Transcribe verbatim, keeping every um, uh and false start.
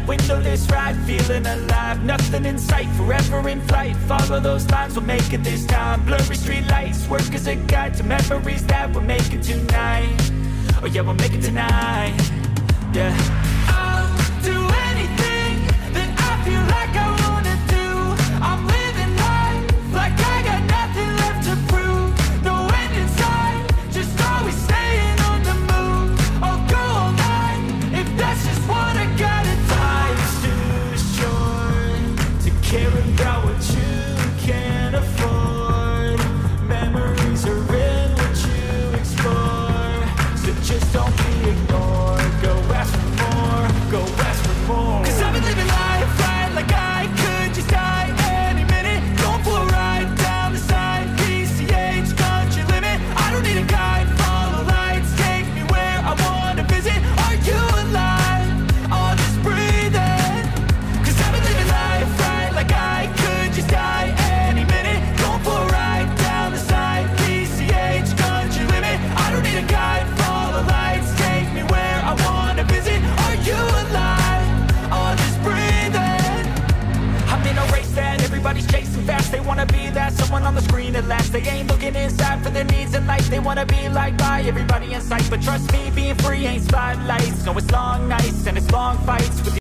windowless ride, feeling alive. Nothing in sight, forever in flight. Follow those lines, we'll make it this time. Blurry street lights, work as a guide to memories that we're making tonight. Oh yeah, we'll make it tonight. Yeah, I'll do anything that I feel like I wanna do. I'm living life like I got nothing left to prove. No end in sight, just always staying on the move. I'll go all night if that's just what I gotta do. Life's too short to care about what you can't afford. Memories are in what you explore, so just don't be ignored. Go ask for more, go ask for more. Cause I've been living life right like I could just die any minute. Going for a ride down the side, P C H, country limit. I don't need a guide, follow lights, take me where I wanna visit. Are you alive? Or just breathing? Cause I've been living life right like I could just die any minute. Going for a ride down the side, P C H, country limit. I don't need a guide, follow lights, take me where I wanna visit. Are you alive? Or just breathing? I'm in a race that everybody's chasing fast. They wanna be that someone on the screen at last. They ain't looking inside for their needs in life. They wanna be liked by everybody in sight. But trust me, being free ain't spotlights. No, it's long nights and it's long fights with